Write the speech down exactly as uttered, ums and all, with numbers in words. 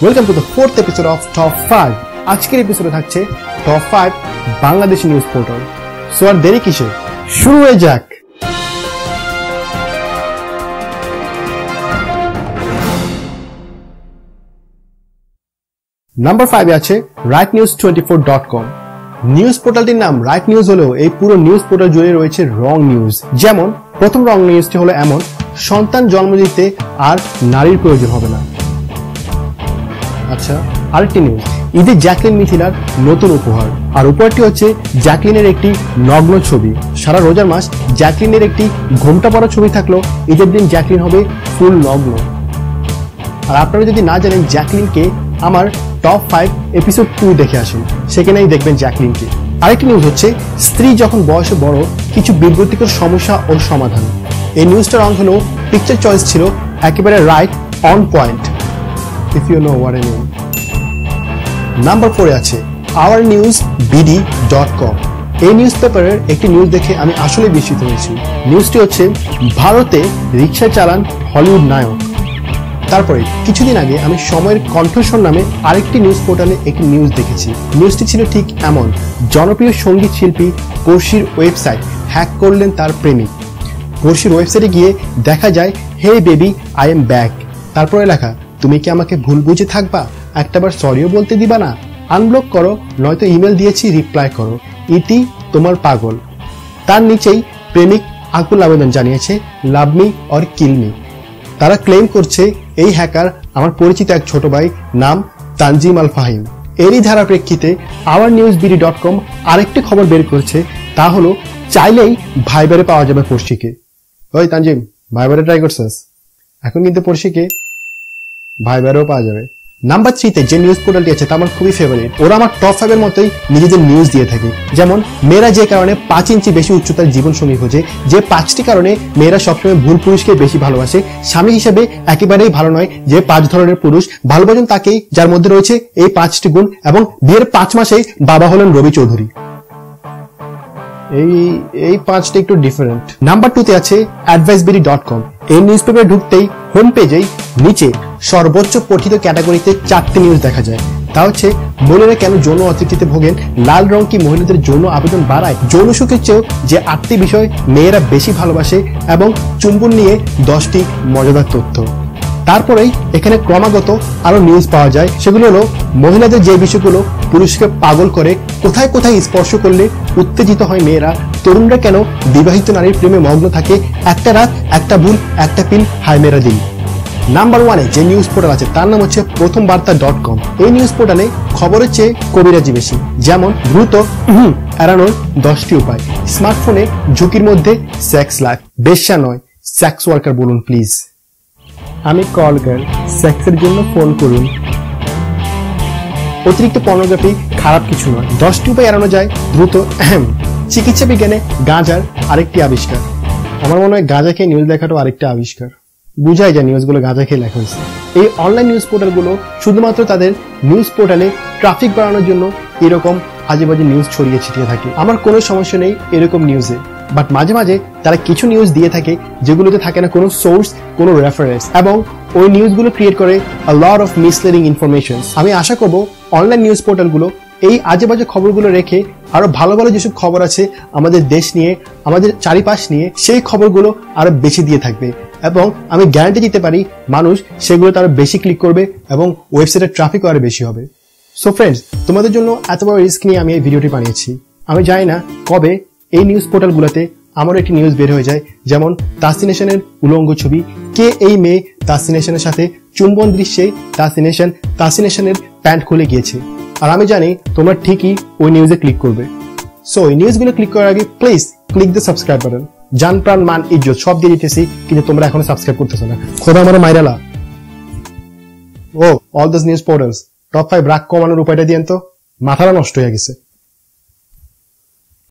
Welcome to the fourth episode of top five. আজকের এপিসোডে থাকছে top five Bangladeshi news portal. So আর দেরি কিসে, শুরু হয়ে যাক। নাম্বার ফাইভে আছে right news twenty four dot com. News পোর্টালটির নাম রাইট নিউজ হলেও এই পুরো নিউজ পোর্টাল জুড়ে রয়েছে রং নিউজ। যেমন প্রথম রং নিউজটি হলো এমন, সন্তান জন্ম দিতে আর নারীর প্রয়োজন হবে না। আচ্ছা, আরেকটি নিউজ, ঈদে জ্যাকলিন মিথিলার নতুন উপহার। আর উপহারটি হচ্ছে জ্যাকলিনের একটি নগ্ন ছবি। সারা রোজার মাস জ্যাকলিনের একটি ঘোমটা পরা ছবি থাকলো, ঈদের দিন জ্যাকলিন হবে ফুল নগ্ন। আর আপনারা যদি না জানেন জ্যাকলিনকে, আমার টপ ফাইভ এপিসোড টু দেখে আসেন, সেখানেই দেখবেন জ্যাকলিনকে। আরেকটি নিউজ হচ্ছে, স্ত্রী যখন বয়সে বড়, কিছু বিব্রতিকর সমস্যা ও সমাধান। এই নিউজটার রং হলো পিকচার চয়েস ছিল একেবারে right on point, if you know what I mean. Number ফোরে আছে our news BD dot com. এই নিউজ পেপারের একটি নিউজ দেখে আমি আসলে বিস্মিত হয়েছি। নিউজটি হচ্ছে, ভারতে রিক্সা চালান হলিউড নায়ক। তারপরে কিছুদিন আগে আমি সময়ের কণ্ঠস্বর নামে আরেকটি নিউজ পোর্টালে একটি নিউজ দেখেছি। নিউজটি ছিল ঠিক এমন, জনপ্রিয় সঙ্গীত শিল্পী পড়শির ওয়েবসাইট হ্যাক করলেন তার প্রেমিক। পড়শির ওয়েবসাইটে গিয়ে দেখা যায়, hey baby I am back. তারপরে লেখা, তুমি কি আমাকে ভুল বুঝে থাকবা, একটাবার সরিও বলতে দিবা না, আনব্লক করো, নয়তো ইমেল দিয়েছি রিপ্লাই করো, ইতি তোমার পাগল। তার নিচেই প্রেমিক আকুল আবেদন জানিয়েছে, love me or kill me. তারা ক্লেম করছে এই হ্যাকার আমার পরিচিত এক ছোট ভাই, নাম তানজিম আল ফাহিম। এরই ধারা প্রেক্ষিতে our news BD dot com আরেকটি খবর বের করছে, তা হলো চাইলেই ভাইবারে পাওয়া যাবে পড়শিকে। ওই তানজিম, ভাইবারে ট্রাই করছিস? এখন কিন্তু পড়শিকে ভাইবারেও পাওয়া যাবে। নাম্বার থ্রিতে যে নিউজ পোর্টালটি আছে তা আমার খুবই ফেভারিট। ওরা আমার টপ ফাইভের মতোই নিজেদের নিউজ দিয়ে থাকে। যেমন, মেয়েরা যে কারণে পাঁচ ইঞ্চি বেশি উচ্চতার জীবন সঙ্গী খোঁজে, যে পাঁচটি কারণে মেয়েরা সবসময় ভুল পুরুষকে বেশি ভালোবাসে, স্বামী হিসেবে একেবারেই ভালো নয় যে পাঁচ ধরনের পুরুষ, ভালোবাসেন তাকেই যার মধ্যে রয়েছে এই পাঁচটি গুণ, এবং বিয়ের পাঁচ মাসেই বাবা হলেন রবি চৌধুরী। এই এই পাঁচটা একটু ডিফারেন্ট। নাম্বার টুতে আছে অ্যাডভাইস বিডি ডট কম। এই নিউজ পেপারে ঢুকতেই হোম পেজেই নিচে সর্বোচ্চ পঠিত ক্যাটাগরিতে চারটি নিউজ দেখা যায়। তা হচ্ছে, মহিলারা কেন যৌন অতৃপ্তিতে ভোগেন, লাল রং কি মহিলাদের যৌন আবেদন বাড়ায়, যৌন সুখের চেয়েও যে আটটি বিষয় মেয়েরা বেশি ভালোবাসে, এবং চুম্বন নিয়ে দশটি মজাদার তথ্য। তারপরেই এখানে ক্রমাগত আরো নিউজ পাওয়া যায়। সেগুলো হলো, মহিলাদের যে বিষয়গুলো পুরুষকে পাগল করে, কোথায় কোথায় স্পর্শ করলে উত্তেজিত হয় মেয়েরা, তরুণরা কেন বিবাহিত নারীর প্রেমে মগ্ন থাকে, একটা রাত একটা ভুল একটা পিল হাই মেরা দিন। নাম্বার ওয়ানে যে নিউজ পোর্টাল আছে তার নাম হচ্ছে প্রথম বার্তা ডট কম। এই নিউজ পোর্টালে খবরের চেয়ে কবিরাজি বেশি। যেমন, দ্রুত এড়ানোর দশটি উপায়, স্মার্টফোনে ঝুঁকির মধ্যে সেক্স লাইফ, বেশ্যা নয় সেক্স ওয়ার্কার বলুন প্লিজ, আমি কল গার্ল, সেক্সের জন্য ফোন করুন, অতিরিক্ত পর্নোগ্রাফি খারাপ কিছু নয়, দশটি উপায় এড়ানো যায় দ্রুত, চিকিৎসা বিজ্ঞানে গাঁজার আরেকটি আবিষ্কার। আমার মনে হয় গাঁজা খেয়ে নিউজ দেখাটাও আরেকটি আবিষ্কার। বুঝাই যায় নিউজগুলো গাঁজা খেয়ে লেখা হয়েছে। এই অনলাইন নিউজ পোর্টালগুলো শুধুমাত্র তাদের নিউজ পোর্টালে ট্রাফিক বাড়ানোর জন্য এরকম আজে বাজে নিউজ ছড়িয়ে ছিটিয়ে থাকে। আমার কোনো সমস্যা নেই এরকম নিউজে, বাট মাঝে মাঝে তারা কিছু নিউজ দিয়ে থাকে যেগুলোতে থাকে না কোনো সোর্স, কোনো রেফারেন্স, এবং ওই নিউজগুলো ক্রিয়েট করে a lot of misleading information. আমি আশা করব অনলাইন নিউজ পোর্টালগুলো এই আজে বাজে খবরগুলো রেখে আরো ভালো ভালো যেসব খবর আছে আমাদের দেশ নিয়ে, আমাদের চারিপাশ নিয়ে, সেই খবরগুলো আরো বেশি দিয়ে থাকবে, এবং আমি গ্যারান্টি দিতে পারি মানুষ সেগুলো তারা বেশি ক্লিক করবে এবং ওয়েবসাইটের ট্রাফিকও আরো বেশি হবে। সো ফ্রেন্ডস, তোমাদের জন্য এত বড় রিস্ক নিয়ে আমি এই ভিডিওটি বানিয়েছি। আমি জানি না কবে এই নিউজ পোর্টালগুলোতে আমারও একটি নিউজ বের হয়ে যায়, যেমন তাসিনেশনের উলঙ্গ ছবি, কে এই মেয়ে তাসিনেশনের সাথে চুম্বন দৃশ্যে তাসিনেশন তাসিনেশনের প্যান্ট খুলে গিয়েছে। আর আমি জানি তোমরা ঠিকই ওই নিউজে ক্লিক করবে। সো এই নিউজগুলো ক্লিক করার আগে please click the subscribe button. জান প্রাণ মান ইজ্জত সব দিয়ে দিতেছি, কিন্তু তোমরা এখনো সাবস্ক্রাইব করতেছো না। খোদা আমার মাইরালা। ও all this news portals top five রাগ কমানোর উপায়টা দিয়েন তো, মাথাটা নষ্ট হয়ে গেছে।